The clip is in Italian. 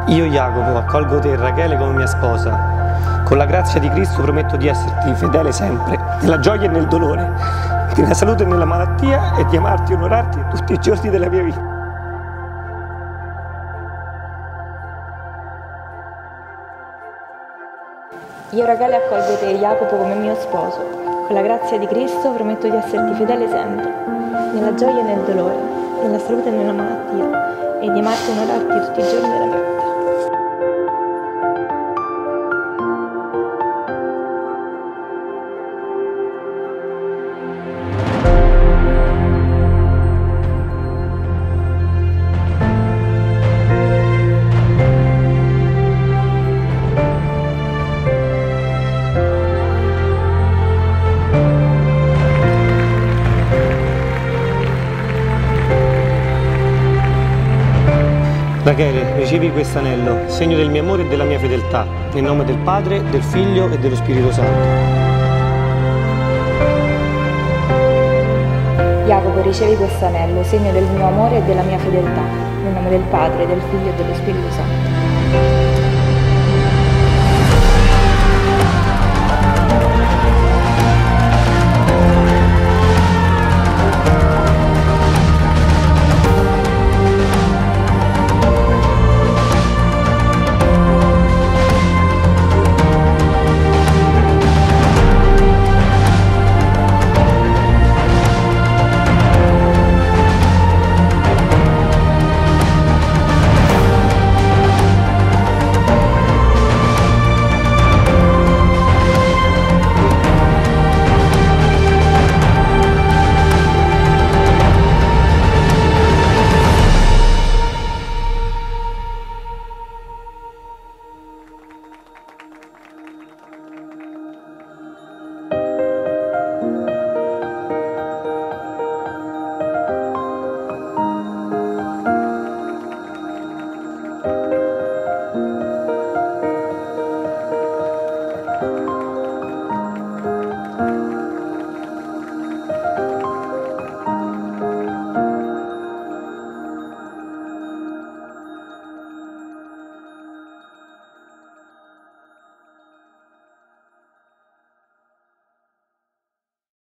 Io, Jacopo, accolgo te e Rachele come mia sposa. Con la grazia di Cristo prometto di esserti fedele sempre, nella gioia e nel dolore, nella salute e nella malattia, e di amarti e onorarti tutti i giorni della mia vita. Io, Rachele, accolgo te e Jacopo come mio sposo. Con la grazia di Cristo prometto di esserti fedele sempre, nella gioia e nel dolore, nella salute e nella malattia, e di amarti e onorarti tutti i giorni della mia vita. Rachele, ricevi questo anello, segno del mio amore e della mia fedeltà, nel nome del Padre, del Figlio e dello Spirito Santo. Jacopo, ricevi questo anello, segno del mio amore e della mia fedeltà, nel nome del Padre, del Figlio e dello Spirito Santo.